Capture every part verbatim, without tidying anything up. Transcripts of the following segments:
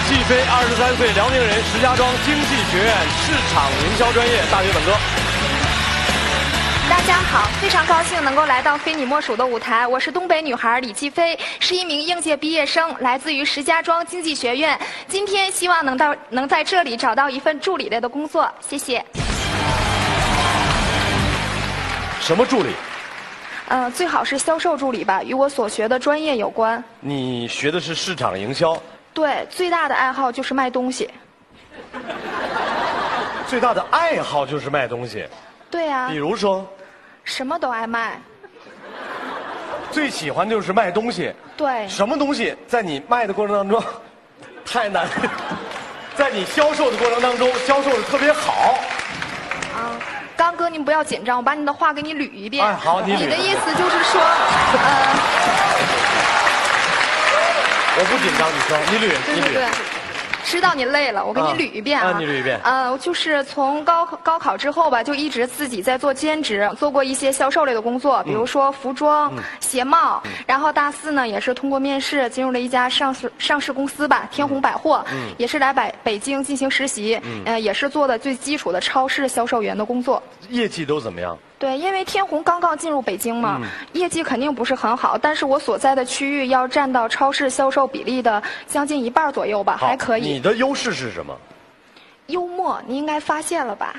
季飞，二十三岁，辽宁人，石家庄经济学院市场营销专业大学本科。 大家好，非常高兴能够来到非你莫属的舞台。我是东北女孩李季飞，是一名应届毕业生，来自于石家庄经济学院。今天希望能到能在这里找到一份助理类的工作，谢谢。 什么助理？ 呃，最好是销售助理吧，与我所学的专业有关。 你学的是市场营销？ 对，最大的爱好就是卖东西。 最大的爱好就是卖东西？ 对啊。 比如说？ 什么都爱卖。 最喜欢就是卖东西。 对。 什么东西在你卖的过程当中太难，在你销售的过程当中销售的特别好？ 啊。刚哥，您不要紧张，我把你的话给你捋一遍。 哎，好，你捋。 你的意思就是说，呃， 我不紧张，你说，你捋， 对对对，知道你累了，我给你捋一遍啊。 啊，你捋一遍。 呃，就是从高高考之后吧，就一直自己在做兼职，做过一些销售类的工作，比如说服装、嗯、鞋帽。嗯、然后大四呢，也是通过面试进入了一家上市上市公司吧，天虹百货，嗯、也是来北北京进行实习，嗯、呃，也是做的最基础的超市销售员的工作。 业绩都怎么样？ 对，因为天虹刚刚进入北京嘛，嗯、业绩肯定不是很好，但是我所在的区域要占到超市销售比例的将近一半左右吧，还可以。 你的优势是什么？ 幽默，你应该发现了吧？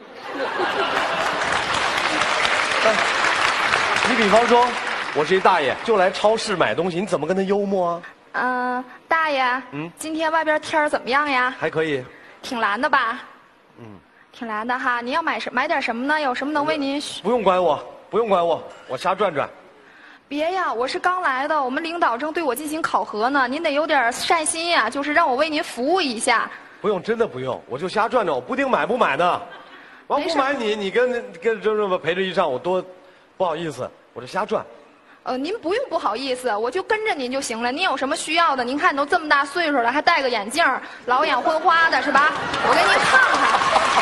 你比方说，我是一大爷，就来超市买东西，你怎么跟他幽默啊？ 嗯、呃，大爷，嗯，今天外边天儿怎么样呀？ 还可以。 挺蓝的吧？嗯。挺蓝的哈，您要买什买点什么呢？有什么能为您？ 不用管我，不用管我，我瞎转转。 别呀，我是刚来的，我们领导正对我进行考核呢，您得有点善心呀，就是让我为您服务一下。 不用，真的不用，我就瞎转转，我不定买不买呢。完不买你，你跟跟就这么陪着一上午，多不好意思，我就瞎转。 呃，您不用不好意思，我就跟着您就行了。您有什么需要的？您看你都这么大岁数了，还戴个眼镜，老眼昏花的是吧？我给您看看。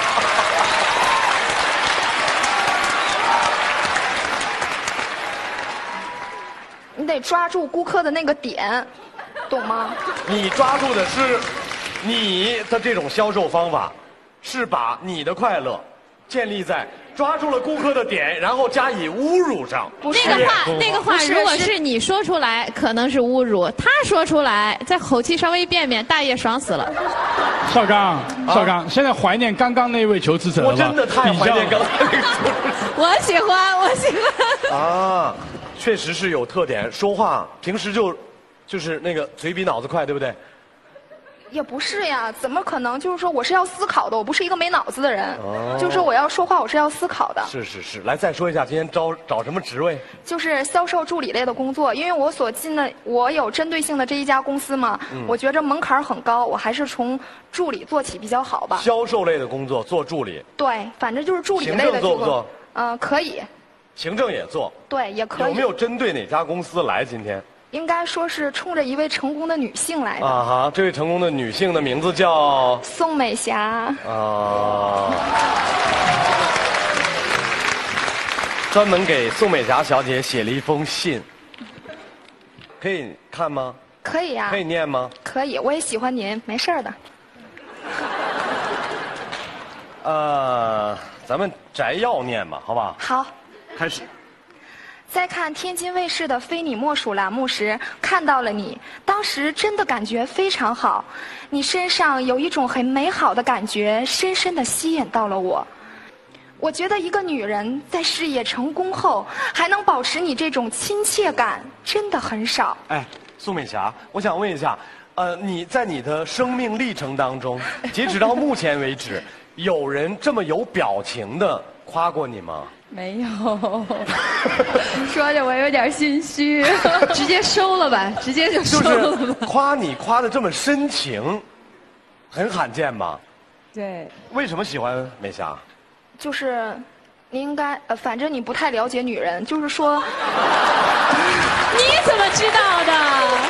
你得抓住顾客的那个点，懂吗？ 你抓住的是你的这种销售方法，是把你的快乐建立在抓住了顾客的点，然后加以侮辱上。 不是那个话，那个话如果是你说出来，可能是侮辱；他说出来，再口气稍微变变，大爷爽死了。 少刚，少刚，啊、现在怀念刚刚那位求职者了吗？ 我真的太怀念刚才那个求职者。 我喜欢，我喜欢。 啊，确实是有特点，说话平时就就是那个嘴比脑子快，对不对？ 也不是呀，怎么可能？就是说，我是要思考的，我不是一个没脑子的人。哦、就是说，我要说话，我是要思考的。 是是是，来再说一下，今天招找什么职位？ 就是销售助理类的工作，因为我所进的，我有针对性的这一家公司嘛，嗯、我觉着门槛很高，我还是从助理做起比较好吧。 销售类的工作做助理。 对，反正就是助理类的。 行政做不做？ 嗯、呃，可以。 行政也做。 对，也可以。 有没有针对哪家公司来今天？ 应该说是冲着一位成功的女性来的。 啊哈，这位成功的女性的名字叫宋美霞。 啊。专门给宋美霞小姐写了一封信，可以看吗？ 可以呀、啊。 可以念吗？ 可以，我也喜欢您，没事的。 呃，咱们摘要念吧，好不好？ 好。 开始。 在看天津卫视的《非你莫属》栏目时，看到了你，当时真的感觉非常好。你身上有一种很美好的感觉，深深地吸引到了我。我觉得一个女人在事业成功后，还能保持你这种亲切感，真的很少。 哎，宋美霞，我想问一下，呃，你在你的生命历程当中，截止到目前为止，有人这么有表情的夸过你吗？ 没有，说着我有点心虚，直接收了吧，直接就收了吧。 就是夸你夸的这么深情，很罕见吧？ 对。 为什么喜欢美霞？ 就是，你应该呃，反正你不太了解女人，就是说。 你怎么知道的？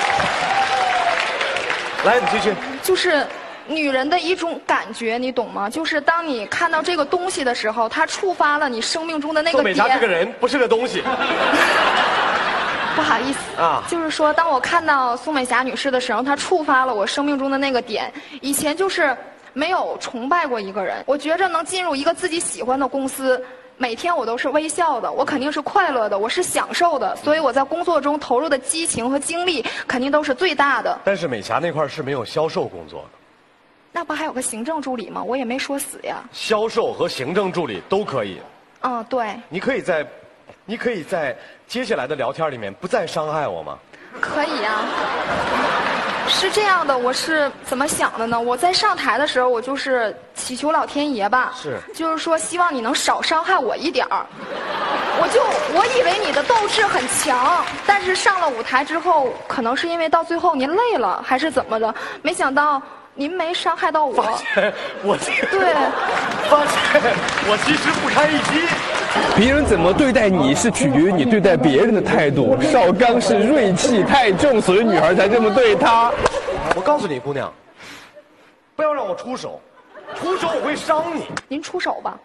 来，你继续。 就是。女人的一种感觉，你懂吗？就是当你看到这个东西的时候，它触发了你生命中的那个点。 宋美霞这个人不是个东西。 不好意思啊，就是说，当我看到宋美霞女士的时候，她触发了我生命中的那个点。以前就是没有崇拜过一个人，我觉着能进入一个自己喜欢的公司，每天我都是微笑的，我肯定是快乐的，我是享受的，所以我在工作中投入的激情和精力肯定都是最大的。 但是美霞那块是没有销售工作的。 那不还有个行政助理吗？我也没说死呀。 销售和行政助理都可以。 嗯，对。 你可以在，你可以在接下来的聊天里面不再伤害我吗？ 可以呀。是这样的，我是怎么想的呢？我在上台的时候，我就是祈求老天爷吧， 是， 就是说希望你能少伤害我一点儿。我就我以为你的斗志很强，但是上了舞台之后，可能是因为到最后您累了，还是怎么的？没想到。您没伤害到我， 发现我对， 发现我其实不堪一击。 别人怎么对待你是取决于你对待别人的态度。邵刚是锐气太重，所以女孩才这么对他。 我告诉你，姑娘，不要让我出手，出手我会伤你。 您出手吧。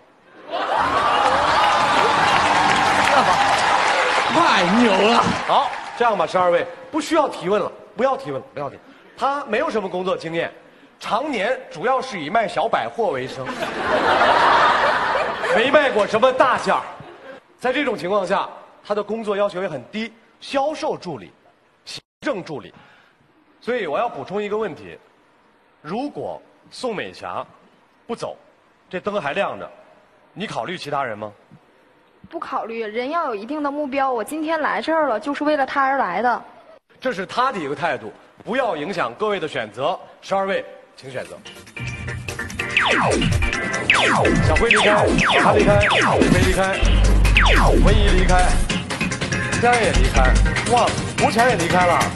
太牛了！ 好，这样吧，十二位不需要提问了，不要提问了，不要提。他没有什么工作经验。常年主要是以卖小百货为生，没卖过什么大件儿。在这种情况下，他的工作要求也很低，销售助理、行政助理。所以我要补充一个问题：如果宋美霞不走，这灯还亮着，你考虑其他人吗？ 不考虑，人要有一定的目标。我今天来这儿了，就是为了他而来的。 这是他的一个态度，不要影响各位的选择。十二位。请选择。小辉离开，小韩离开，李飞离开，文怡离开，佳也离开，哇，吴强也离开了，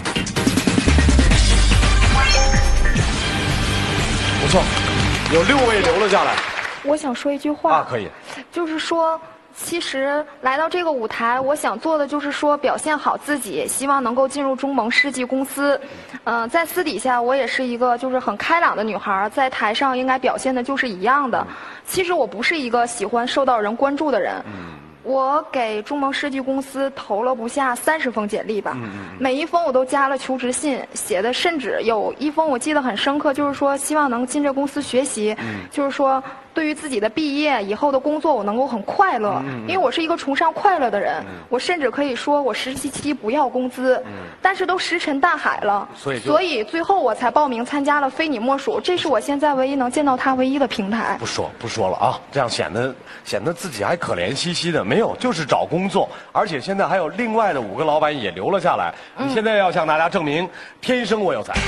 不错，有六位留了下来。 我想说一句话啊，可以， 就是说。其实来到这个舞台，我想做的就是说表现好自己，希望能够进入中盟世纪公司。嗯、呃，在私底下我也是一个就是很开朗的女孩，在台上应该表现的就是一样的。其实我不是一个喜欢受到人关注的人。我给中盟世纪公司投了不下三十封简历吧，每一封我都加了求职信，写的甚至有一封我记得很深刻，就是说希望能进这公司学习，就是说对于自己的毕业以后的工作我能够很快乐，因为我是一个崇尚快乐的人，我甚至可以说我实习期不要工资，但是都石沉大海了， 所以所以最后我才报名参加了非你莫属，这是我现在唯一能见到他唯一的平台。 不说不说了啊，这样显得显得自己还可怜兮兮的。没有，就是找工作，而且现在还有另外的五个老板也留了下来。你现在要向大家证明，天生我有才。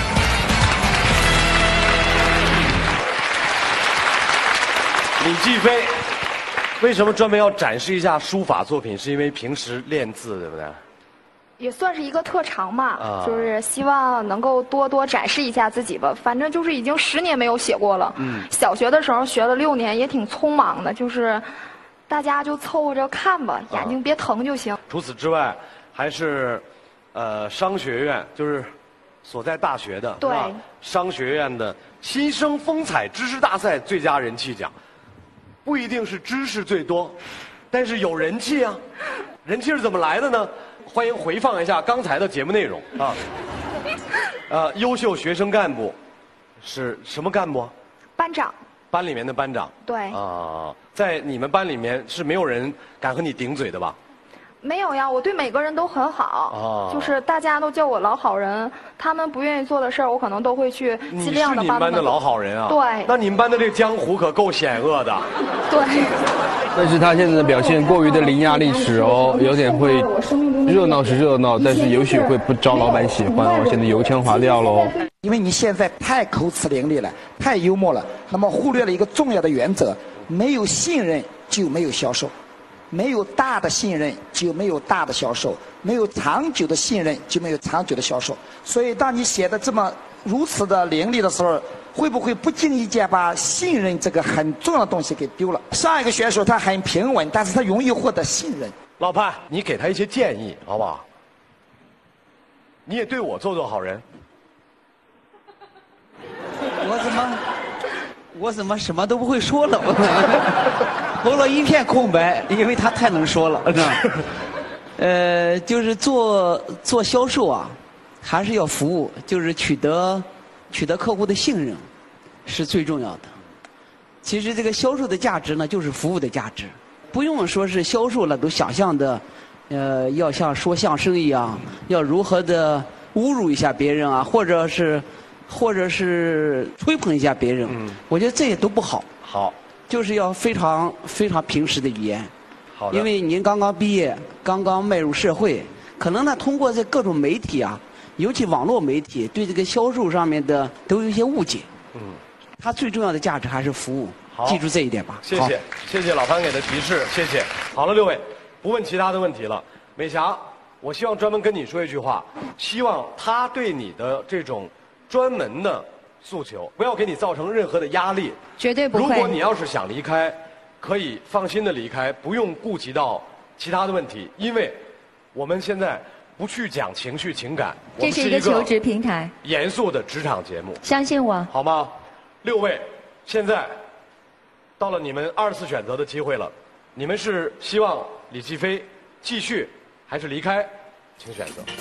李继飞，为什么专门要展示一下书法作品？是因为平时练字，对不对？ 也算是一个特长嘛， 啊、 就是希望能够多多展示一下自己吧。反正就是已经十年没有写过了。嗯，小学的时候学了六年，也挺匆忙的，就是大家就凑合着看吧，眼睛别疼就行。啊、 除此之外，还是呃商学院，就是所在大学的， 对， 商学院的新生风采知识大赛最佳人气奖。不一定是知识最多，但是有人气啊！人气是怎么来的呢？欢迎回放一下刚才的节目内容啊。呃，优秀学生干部是什么干部？ 班长。 班里面的班长。 对。啊、 呃，在你们班里面是没有人敢和你顶嘴的吧？ 没有呀，我对每个人都很好，哦、就是大家都叫我老好人，他们不愿意做的事儿，我可能都会去尽量的帮他们。 你是你们班的老好人啊？ 对。 那你们班的这个江湖可够险恶的。 对。 但是他现在的表现过于的伶牙俐齿哦，有点会热闹是热闹，但是也许会不招老板喜欢哦，显得油腔滑调喽。 因为你现在太口齿伶俐了，太幽默了，那么忽略了一个重要的原则：没有信任就没有销售。没有大的信任就没有大的销售，没有长久的信任就没有长久的销售。所以，当你写的这么如此的伶俐的时候，会不会不经意间把信任这个很重要的东西给丢了？上一个选手他很平稳，但是他容易获得信任。 老潘，你给他一些建议，好不好？你也对我做做好人。 我怎么，我怎么什么都不会说了？喉咙一片空白，因为他太能说了。 呃，就是做做销售啊，还是要服务，就是取得取得客户的信任，是最重要的。其实这个销售的价值呢，就是服务的价值，不用说是销售了都想象的，呃，要像说相声一样，要如何的侮辱一下别人啊，或者是或者是吹捧一下别人。嗯，我觉得这些都不好。 好， 就是要非常非常平实的语言。 好的。 因为您刚刚毕业，刚刚迈入社会，可能呢通过这各种媒体啊，尤其网络媒体，对这个销售上面的都有一些误解。嗯。它最重要的价值还是服务，记住这一点吧。 谢谢，谢谢老潘给的提示，谢谢。好了，六位，不问其他的问题了。美霞，我希望专门跟你说一句话，希望他对你的这种专门的诉求，不要给你造成任何的压力。 绝对不会。 如果你要是想离开，可以放心的离开，不用顾及到其他的问题，因为我们现在不去讲情绪情感， 这是一个求职平台， 严肃的职场节目， 相信我， 好吗？六位，现在到了你们二次选择的机会了，你们是希望李继飞继续还是离开？请选择。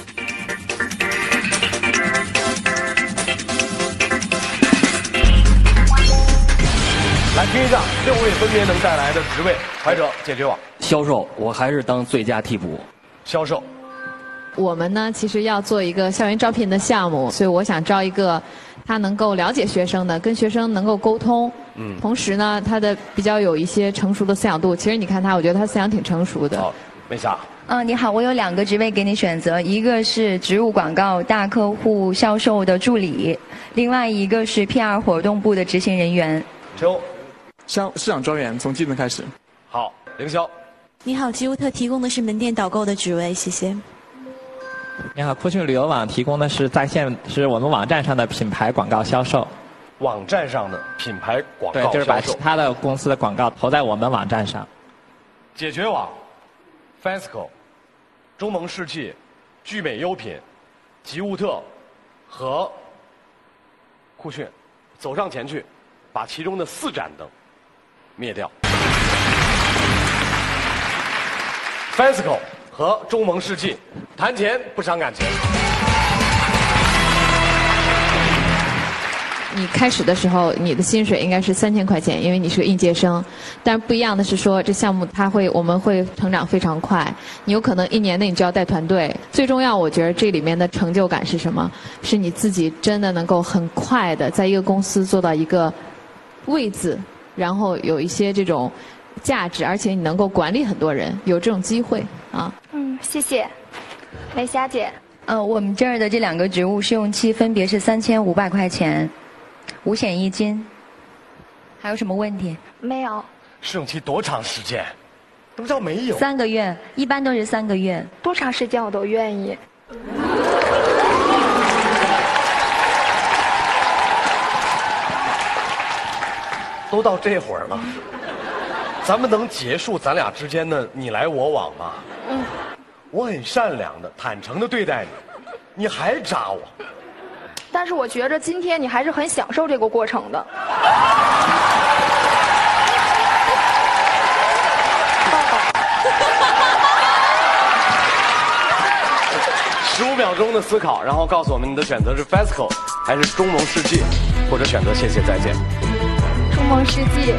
来听一下六位分别能带来的职位。怀哲，解决网。 销售，我还是当最佳替补。 销售。 我们呢，其实要做一个校园招聘的项目，所以我想招一个他能够了解学生的，跟学生能够沟通。嗯。同时呢，他的比较有一些成熟的思想度。其实你看他，我觉得他思想挺成熟的。 好，梅霞。 嗯，你好，我有两个职位给你选择，一个是植入广告大客户销售的助理，另外一个是 P R 活动部的执行人员。 周。 市市场专员，从基层开始。 好，凌霄。 你好，吉乌特提供的是门店导购的职位，谢谢。 你好，酷讯旅游网提供的是在线，是我们网站上的品牌广告销售。 网站上的品牌广告销售。 对，就是把其他的公司的广告投在我们网站上。 解决网 ，Fasco， 中盟世纪、聚美优品、吉乌特和酷讯，走上前去，把其中的四盏灯灭掉。Fasco 和中盟世纪，谈钱不伤感情。 你开始的时候，你的薪水应该是三千块钱，因为你是个应届生。但不一样的是说，这项目它会，我们会成长非常快。你有可能一年内你就要带团队。最重要，我觉得这里面的成就感是什么？是你自己真的能够很快的在一个公司做到一个位子，然后有一些这种价值，而且你能够管理很多人，有这种机会啊。 嗯，谢谢，梅霞姐。 呃，我们这儿的这两个职务试用期分别是三千五百块钱。五险一金，还有什么问题？ 没有。 试用期多长时间？什么叫没有？ 三个月，一般都是三个月。 多长时间我都愿意。 都到这会儿了，咱们能结束咱俩之间的你来我往吗？嗯。我很善良的、坦诚的对待你，你还扎我。 但是我觉着今天你还是很享受这个过程的。 十五秒钟的思考，然后告诉我们你的选择是 Fasco 还是中盟世纪，或者选择谢谢再见。 中盟世纪。